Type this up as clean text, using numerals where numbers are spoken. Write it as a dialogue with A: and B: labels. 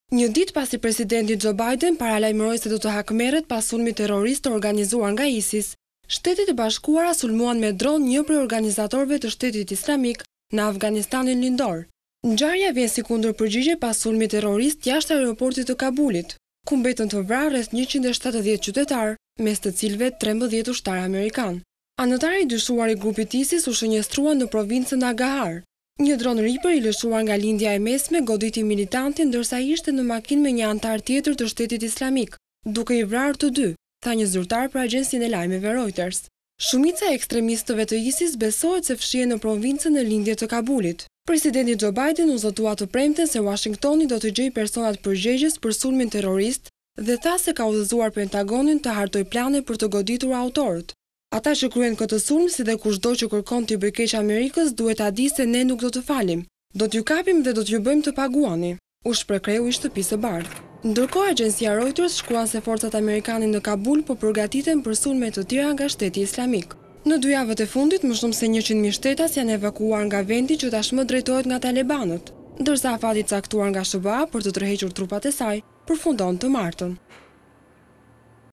A: Një ditë pasi presidenti Joe Biden paralajmëroi se do të hakmerret pas sulmit terrorist të organizuar nga ISIS, Shtetet e Bashkuara sulmuan me dron një prej organizatorëve të Shtetit Islamik në Afganistanin lindor. Ngjarja vjen si kundërpërgjigje pas sulmit terrorist jashtë aeroportit të Kabulit, ku mbetën të vrarë rreth 170 qytetarë, mes të cilëve 13 ushtarë amerikan. Anëtarë i dyshuar i grupit ISIS u shënjestruan në provincën Nagahar. Një dron Reaper i lëshuar nga lindja e mesme goditi militantin ndërsa ishte në makinë me një antar tjetër të Shtetit Islamik, duke i vrarë të dy, tha një zyrtar për agjencinë e lajmeve Reuters. Shumica e ekstremistëve të ISIS besohet se fshihen në provincën e lindje të Kabulit. Presidenti Joe Biden u zotua të premten se Washingtoni do të gjejë personat përgjegjës për sulmin terrorist dhe tha se ka udhëzuar Pentagonin të hartojë plane për të goditur autorët. Ata që kryen këtë sulm, si dhe kushdo që kërkon t'i bëjë keq Amerikës, duhet ta di se ne nuk do të falim. Do t'ju kapim dhe do t'ju bëjmë të paguani, u shpreh kreu i Shtëpisë së Bardhë. Ndërkohë, agjencia Reuters shkruan se forcat amerikane në Kabul po përgatiten për sulme të tjera nga Shteti Islamik. Në 2 javët e fundit, më shumë se 100.000 shtetas janë evakuuar nga vendi që tashmë drejtohet nga talibanët, ndërsa afati caktuar nga SBA për të tërhequr trupat e saj përfundon të martën.